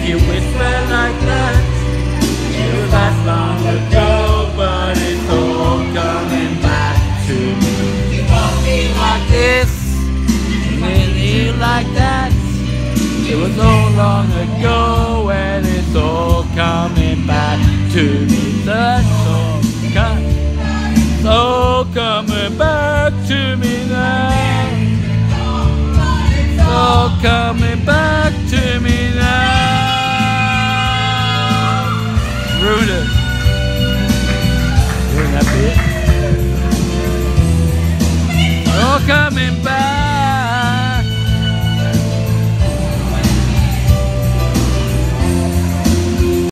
You whisper like that. It was that long ago, but it's all coming back to me. You want me like this, and you like that. It was so long ago, and it's all coming back to me. That's all coming back to me now. All coming